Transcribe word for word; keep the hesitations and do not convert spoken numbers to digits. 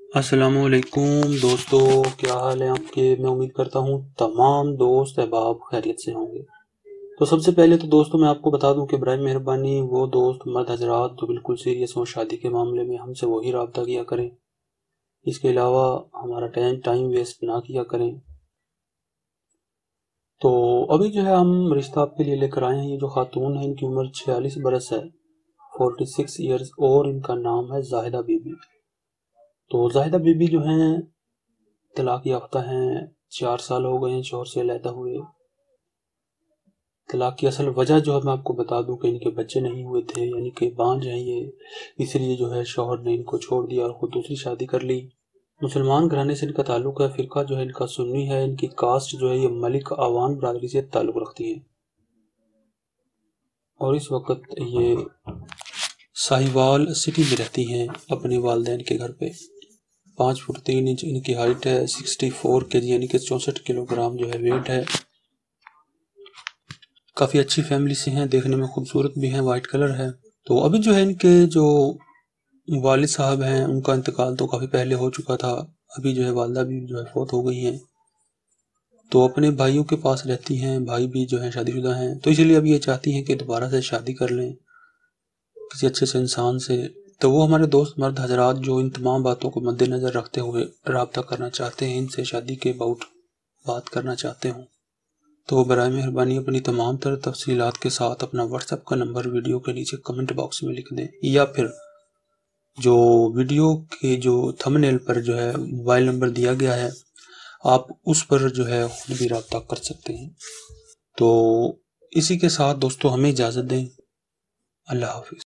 السلام علیکم دوستو، کیا حال ہے آپ کے؟ میں امید کرتا ہوں تمام دوست احباب خیریت سے ہوں گے۔ تو سب سے پہلے تو دوستو میں آپ کو بتا دوں کہ برائے مہربانی وہ دوست مرد حضرات جو بالکل سیریس ہوں شادی کے معاملے میں، ہم سے وہی رابطہ کیا کریں۔ اس کے علاوہ ہمارا ٹائم ٹائم ویسٹ نہ کیا کریں۔ تو ابھی جو ہے ہم رشتہ آپ کے لیے لے کر آئے ہیں۔ یہ جو خاتون ہے ان کی عمر چھیالیس برس ہے، فورٹی سکس ایئرز، اور ان کا نام ہے زاہدہ بی بی۔ تو زاہدہ بی بی جو ہیں طلاق یافتہ ہیں، چار سال ہو گئے ہیں شوہر سے علیحدہ ہوئے۔ طلاق کی اصل وجہ جو ہے میں آپ کو بتا دوں کہ ان کے بچے نہیں ہوئے تھے، یعنی کہ بانجھ ہیں یہ، اس لیے جو ہے شوہر نے ان کو چھوڑ دیا اور خود دوسری شادی کر لی۔ مسلمان گھرانے سے ان کا تعلق ہے، فرقہ جو ہے ان کا سنی ہے، ان کی کاسٹ جو ہے یہ ملک آوان برادری سے تعلق رکھتی ہے، اور اس وقت یہ ساہیوال سٹی میں رہتی ہیں اپنے والدین کے گھر پہ۔ پانچ فٹ تین انچ ان کی ہائٹ ہے، سکسٹی فور کے جی یعنی کہ چونسٹھ کلو گرام جو ہے ویٹ ہے۔ کافی اچھی فیملی سے ہیں، دیکھنے میں خوبصورت بھی ہیں، وائٹ کلر ہے۔ تو ابھی جو ہے ان کے جو والد صاحب ہیں ان کا انتقال تو کافی پہلے ہو چکا تھا، ابھی جو ہے والدہ بھی جو ہے فوت ہو گئی ہیں، تو اپنے بھائیوں کے پاس رہتی ہیں، بھائی بھی جو ہیں شادی شدہ ہیں، تو اسی لیے اب یہ چاہتی ہیں کہ دوبارہ سے شادی کر لیں کسی اچھے سے انسان سے۔ تو وہ ہمارے دوست مرد حضرات جو ان تمام باتوں کو مد نظر رکھتے ہوئے رابطہ کرنا چاہتے ہیں، ان سے شادی کے اباؤٹ بات کرنا چاہتے ہوں، تو برائے مہربانی اپنی تمام تر تفصیلات کے ساتھ اپنا واٹس ایپ کا نمبر ویڈیو کے نیچے کمنٹ باکس میں لکھ دیں، یا پھر جو ویڈیو کے جو تھمبنیل پر جو ہے موبائل نمبر دیا گیا ہے آپ اس پر جو ہے خود بھی رابطہ کر سکتے ہیں۔ تو اسی کے ساتھ دوستو ہمیں اجازت دیں، اللہ حافظ۔